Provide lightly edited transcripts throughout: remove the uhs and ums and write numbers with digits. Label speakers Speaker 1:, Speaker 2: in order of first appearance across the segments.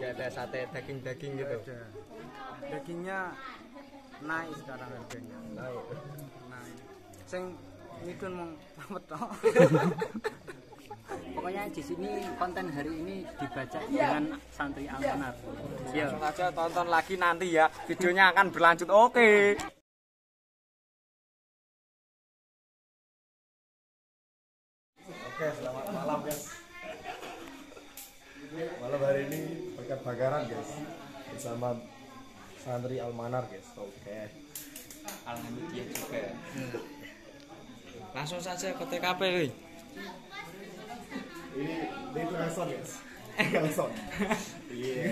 Speaker 1: Nggak ada sate daging-daging gitu.
Speaker 2: Ada. Dagingnya naik sekarang harganya.
Speaker 1: Naik.
Speaker 2: Sing midun mong tok.
Speaker 3: Pokoknya di sini konten hari ini dibaca dengan santri Almanar. Ya.
Speaker 1: Langsung aja tonton lagi nanti ya. Videonya akan berlanjut. Oke.
Speaker 4: Oke, selamat malam guys. Malam hari ini bakar-bakaran guys bersama santri Almanar guys. Oke.
Speaker 1: Alhamdulillah juga. Langsung saja ke TKP nih.
Speaker 4: Ini itu Nelson guys. Nelson. Iya.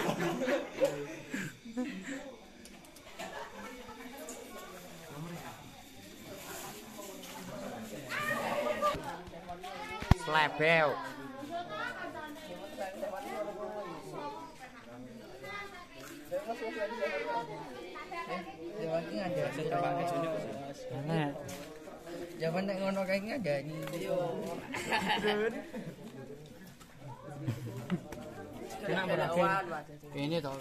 Speaker 1: Slebel.
Speaker 3: Jaman nek ngono kae ada ini. Kena berarti. Ini toh.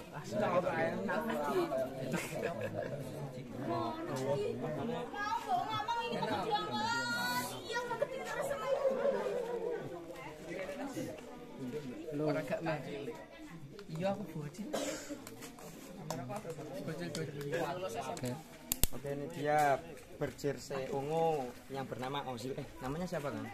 Speaker 3: Ora gak mah. Iya aku bocil.
Speaker 1: Oke, ini dia berjersey ungu yang bernama Ozil. Namanya siapa kan?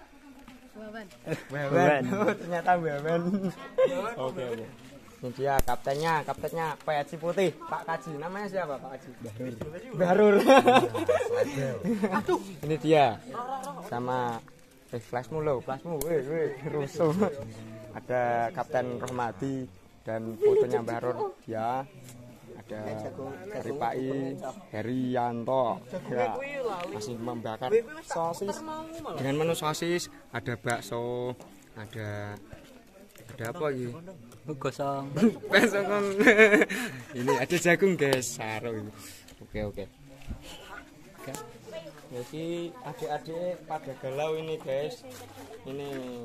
Speaker 1: Wawan. Oh, ternyata Wawan. Oke. Ini dia kaptennya PSI Putih, Pak Kaji. Namanya siapa Pak Kaji? Bahrul. Aduh. Ini dia sama flashmu rusuh. Ada Kapten Rohmadi dan fotonya Bahrul. Ya. Ada Ripai, Herianto, ya, masih membakar sosis dengan menu sosis, ada bakso, ada apa lagi?
Speaker 3: Gosong.
Speaker 1: Ini ada jagung guys, saru ini. Oke. Jadi adik-adik pada galau ini guys, ini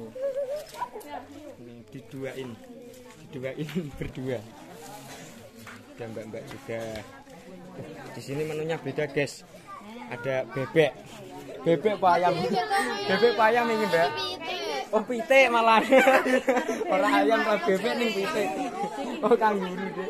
Speaker 1: diduain berdua. Ada mbak-mbak juga. Di sini menunya beda guys. Ada bebek apa ayam? Bebek apa ayam ini mbak? Oh pitik malah. Orang ayam lah bebek nih pitik. Oh kangguru deh.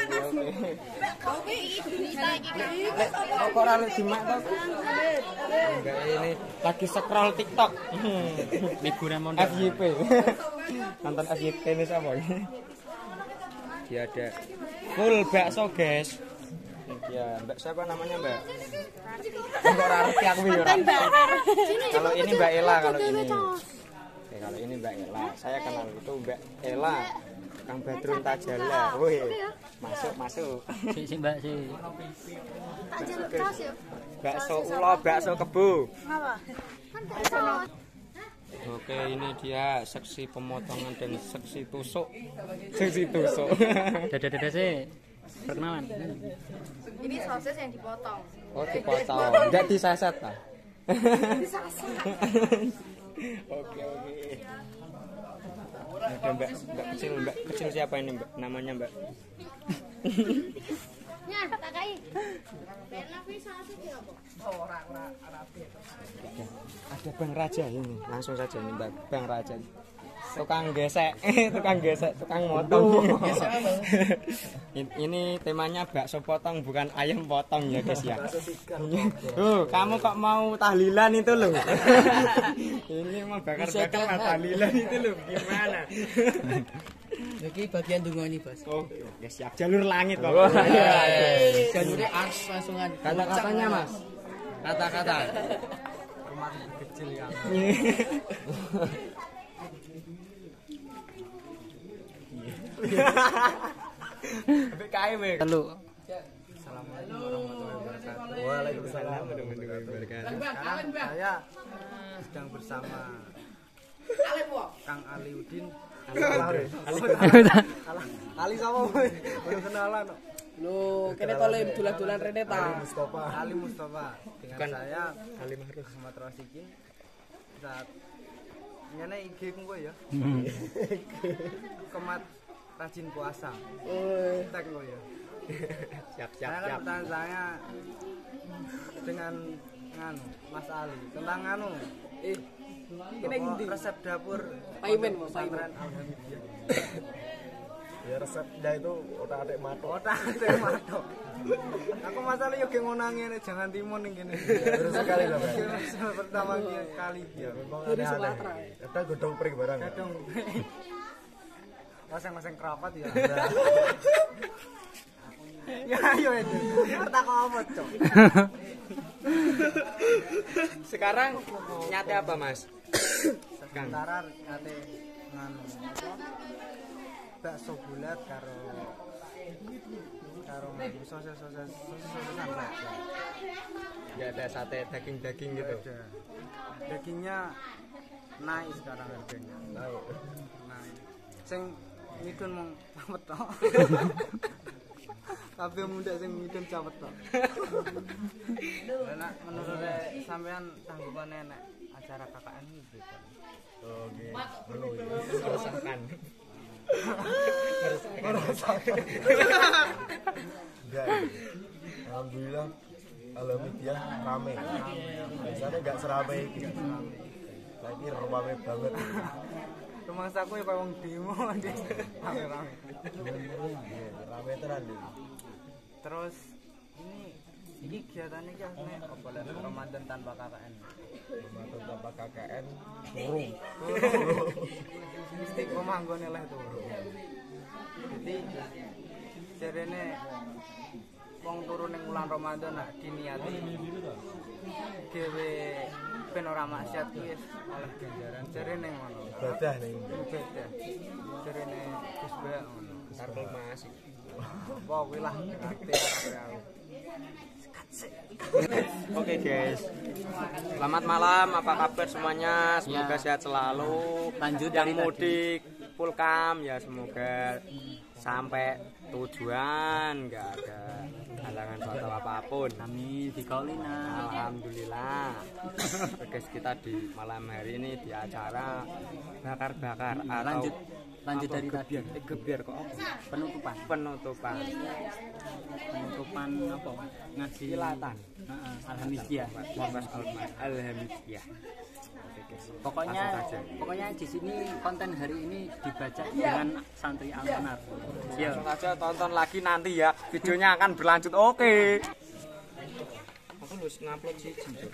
Speaker 1: Kok orang simak tau? Mbak ini lagi scroll TikTok.
Speaker 3: Liburan mondok.
Speaker 1: FYP. Nonton FYP ini siapa ini? Dia ada full bakso guys. Ya, Mbak siapa namanya Mbak? Enggak ngerti aku ya. Kalau ini Mbak Ela kalau ini. Oke, kalau ini Mbak Ela. Saya kenal itu Mbak Ela. Kang Badrun Tajala. Woi. Masuk.
Speaker 3: Si Mbak si.
Speaker 1: Bakso ulo, bakso kebo.
Speaker 5: Apa? Kan bakso.
Speaker 1: Oke, ini dia seksi pemotongan dan seksi tusuk.
Speaker 3: Dada sih. Perkenalan.
Speaker 5: Ini sosis yang dipotong.
Speaker 1: Oh, dipotong. Enggak disaset lah.
Speaker 5: Disaset.
Speaker 1: Oke. Ada mbak kecil siapa ini Mbak? Namanya Mbak.
Speaker 5: Ya, tak kai. Enak wis sosis ya, Bu.
Speaker 1: Ada Bang Raja ini. Langsung saja nih Mbak Bang Raja. Tukang gesek, tukang motong. Ini temanya bakso potong bukan ayam potong ya guys ya. Kamu kok mau tahlilan itu loh. Ini mau bakar-bakar tahlilan itu loh. Gimana?
Speaker 3: Oke, bagian dungo ini, Bos.
Speaker 1: Oke, siap. Jalur langit, Pak.
Speaker 3: Jalurnya ars langsungan.
Speaker 1: Kata-katanya, Mas. Kata-kata.
Speaker 2: Rumah kecil yang
Speaker 1: Tapi KM.
Speaker 3: Lalu
Speaker 2: Assalamualaikum warahmatullahi wabarakatuh.
Speaker 1: Waalaikumsalam warahmatullahi wabarakatuh.
Speaker 2: Sekarang saya sedang bersama Kang Aliudin. Ali sama belum kenalan.
Speaker 3: lu kene tole dolan-dolan rene ta.
Speaker 2: Ali Mustafa dengan
Speaker 1: Bukan.
Speaker 2: saya
Speaker 1: Ali Mahruf.
Speaker 2: Ahmad Rasikin. Saat nyene IG ku ya. Kemat rajin puasa. Tek lo ya.
Speaker 1: Siap.
Speaker 2: Saya kan pertanyaan saya dengan Mas Ali tentang resep dapur
Speaker 6: Paimen
Speaker 2: pesantren Alhamdulillah.
Speaker 4: Ya resepnya itu otak-atik matok.
Speaker 2: Otak-atik matok. Aku Mas Ali yo ge ngonangi jangan timun ning kene.
Speaker 4: Terus sekali lah, Pak.
Speaker 2: Pertama kali
Speaker 4: Ya memang aneh-aneh. Kita godong pring barang.
Speaker 2: kadang masing-masing kerapat ya. Ya ayo itu. Harta kok apa, Cok?
Speaker 1: Sekarang nyate apa, Mas?
Speaker 2: Sementara nyate bakso bulat karo sosis-sosis Pak.
Speaker 1: Enggak ada sate daging-daging gitu.
Speaker 2: Ada. Dagingnya naik sekarang harganya. Naik. Sing midun mung cepet tok. Kabeh muda sing midun cepet tok. Nek menurut sampean tanggupane nek acara KKN iki beda.
Speaker 4: Oke. Belum.
Speaker 1: Merasakan.
Speaker 4: Enggak. Alhamdulillah alhamdulillah rame. Biasanya enggak seramai ini. Lagi rame banget.
Speaker 2: Rumangsaku ya kayak wong demo deh. Rame-rame.
Speaker 4: Rame tenan nih.
Speaker 2: Terus ini kegiatan ini kan apa lah Ramadan tanpa KKN.
Speaker 4: Ramadan tanpa KKN turun.
Speaker 2: Istiqomah nggone lah turu. Jadi jarene wong turu ning wulan Ramadan nak diniati gawe ben ora maksiat kuwi oleh ganjaran jarene ngono.
Speaker 4: Ibadah nih.
Speaker 2: Ibadah. Jarene Gus Ba ngono.
Speaker 1: Sarkel Mas.
Speaker 2: Apa kuwi lah ngerti aku.
Speaker 1: Oke guys, selamat malam. Apa kabar semuanya? Semoga sehat selalu.
Speaker 3: Lanjut
Speaker 1: yang
Speaker 3: dari
Speaker 1: mudik, pulkam ya semoga sampai tujuan, nggak ada halangan suatu apapun.
Speaker 3: Amin dikaulina.
Speaker 1: Alhamdulillah. Guys, kita di malam hari ini di acara bakar-bakar atau
Speaker 3: Lanjut dari tadi.
Speaker 1: gebiar kok apa?
Speaker 3: Penutupan apa? Ngaji
Speaker 1: Kilatan.
Speaker 3: Alhamdulillah.
Speaker 1: Alhamdulillah.
Speaker 3: Pokoknya di sini konten hari ini dibaca dengan santri Almanar. Ya.
Speaker 1: Langsung aja tonton lagi nanti ya. Videonya akan berlanjut. Oke. Aku harus ngupload sih.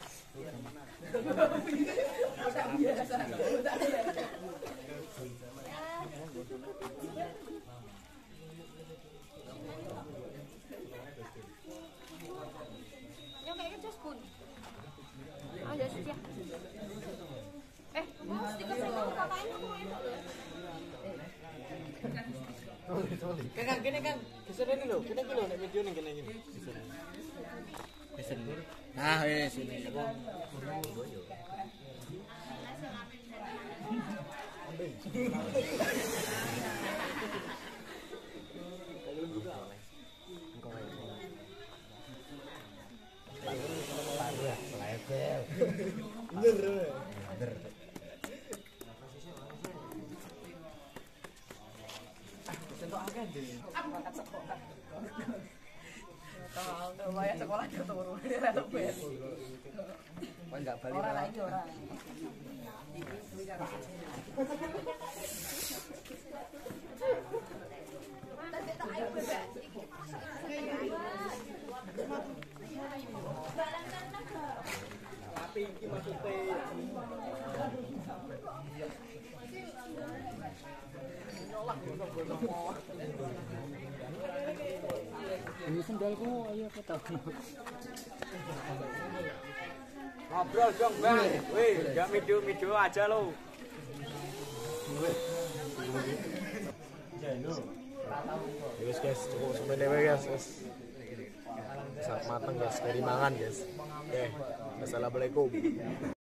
Speaker 5: Yung kayak just spoon. Ada sih ya. Mesti kasih tahu kakaknya mau enak.
Speaker 1: Kang, gini Kang. Geser ini lho. Kita lho nek video ning kene iki. Geser. Nah, wis ini.
Speaker 6: Sekolah ke turun di relebet.
Speaker 1: Enggak balik.
Speaker 6: Orang lagi orang.
Speaker 1: Tapi iki maksudnya
Speaker 3: Ini sendalku ayo kita.
Speaker 1: ngobrol dong, Bang. Wih, enggak video-video aja lo.
Speaker 4: Yes guys, cukup sebenarnya guys. Sangat matang guys, dari mangan guys. Oke, assalamualaikum.